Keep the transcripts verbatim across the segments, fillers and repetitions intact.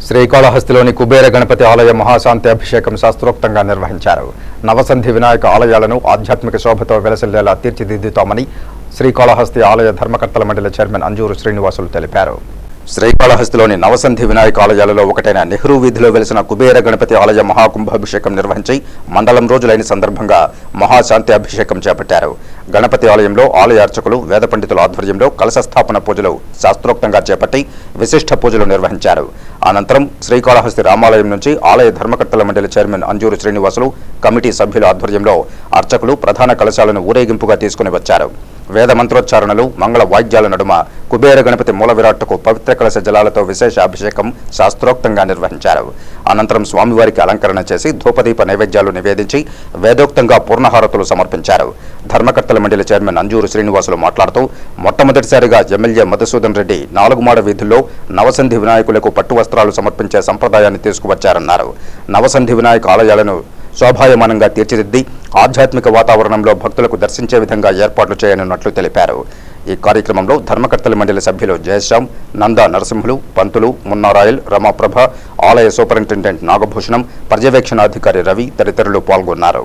శ్రీకాళహస్తిలోని కుబేర గణపతి ఆలయ మహాశాంతి అభిషేకం శాస్త్రోక్తంగా నిర్వహించారు. నవసంధి వినాయక ఆలయాలను ఆధ్యాత్మిక శోభతో వెలసిల్లేలా తీర్చిదిద్దుతామని శ్రీకాళహస్తి ఆలయ ధర్మకర్తల మండలి చైర్మన్ అంజూరు శ్రీనివాసులు తెలిపారు. శ్రీకాళహస్తిలోని నవసంధి వినాయక ఆలయాలలో ఒకటైన నెహ్రూ వీధిలో వెలిసిన కుబేర గణపతి ఆలయ మహాకుంభాభిషేకం నిర్వహించి మండలం రోజులైన సందర్భంగా మహాశాంతి అభిషేకం చేపట్టారు. గణపతి ఆలయంలో ఆలయ అర్చకులు వేద పండితుల ఆధ్వర్యంలో కలశ స్థాపన పూజలు శాస్త్రోక్తంగా చేపట్టి విశిష్ట పూజలు నిర్వహించారు. అనంతరం శ్రీకాళహస్తి రామాలయం నుంచి ఆలయ ధర్మకర్తల మండలి చైర్మన్ అంజూరు శ్రీనివాసులు కమిటీ సభ్యుల ఆధ్వర్యంలో అర్చకులు ప్రధాన కలశాలను ఊరేగింపుగా తీసుకుని వచ్చారు. వేద మంత్రోచ్చారణలు మంగళ వాయిద్యాల నడుమ కుబేర గణపతి మూల విరాట్టుకు పవిత్ర కలశ జలాలతో విశేష అభిషేకం శాస్త్రోక్తంగా నిర్వహించారు. అనంతరం స్వామివారికి అలంకరణ చేసి ధూపదీప నైవేద్యాలు నివేదించి వేదోక్తంగా పూర్ణహారతులు సమర్పించారు. ధర్మకర్తల మండలి చైర్మన్ అంజూరు శ్రీనివాసులు మాట్లాడుతూ మొట్టమొదటిసారిగా ఎమ్మెల్యే మధుసూదన్ రెడ్డి నాలుగుమాడ వీధుల్లో నవసంధి వినాయకులకు పట్టు వస్త్రాలు సమర్పించే సంప్రదాయాన్ని తీసుకువచ్చారన్నారు. నవసంధి వినాయక ఆలయాలను శోభాయమానంగా తీర్చిదిద్ది ఆధ్యాత్మిక వాతావరణంలో భక్తులకు దర్శించే విధంగా ఏర్పాట్లు చేయనున్నట్లు తెలిపారు. ఈ కార్యక్రమంలో ధర్మకర్తల మండలి సభ్యులు జయశ్యామ్, నందా నరసింహులు, పంతులు, మున్నారాయల్, రమాప్రభ, ఆలయ సూపరింటెండెంట్ నాగభూషణం, పర్యవేక్షణాధికారి రవి తదితరులు పాల్గొన్నారు.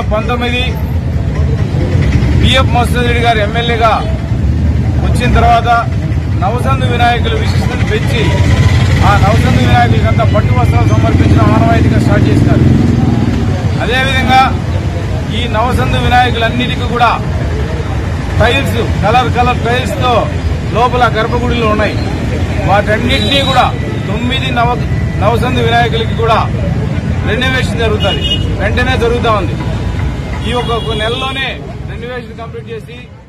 ఎమ్మెల్యేగా వచ్చిన తర్వాత నవసంధి వినాయకులు విశిష్టతను పెంచి ఆ నవసంధి వినాయకులకంతా పట్టు వస్త్రాలు సమర్పించిన ఆనవాయితీగా స్టార్ట్ చేశారు. అదేవిధంగా ఈ నవసంధి వినాయకులన్నిటికీ కూడా టైల్స్ కలర్ కలర్ టైల్స్ తో లోపల గర్భగుడిలో ఉన్నాయి. వాటన్నింటినీ కూడా తొమ్మిది నవ నవసంధి వినాయకులకి కూడా రెన్యువేషన్ జరుగుతుంది, వెంటనే జరుగుతూ ఉంది. ఈ ఒక నెలలోనే రెన్యువేషన్ కంప్లీట్ చేసి